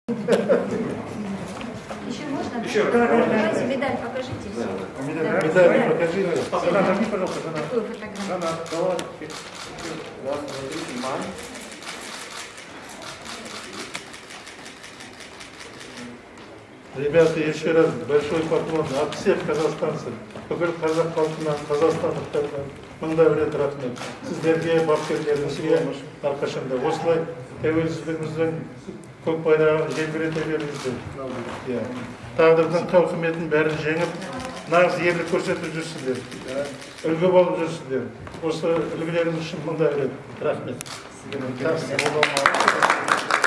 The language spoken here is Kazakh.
Еще можно? Еще раз. Давайте медаль покажите. Медаль покажите. Покажи, пожалуйста, Такую фотографию. Раз, два, три, снимай. Ребята, еще раз большой поклон от всех казахстанцев. Бүкіл қазақ халқына, қазақстандықтарға мыңдай рет рахмет. Сіздерге, бапкерлеріңізге әрқашанда осылай тәуелсіздігіміздің көк байрағын желбірете беріңіздер. Тағдырдың тауқыметін бәрін жеңіп, нағыз ерлік көрсетіп жүрсіздер. Үлгі болып жүрсіздер. Осы үлгілеріңіз үшін мыңдай рет рахмет.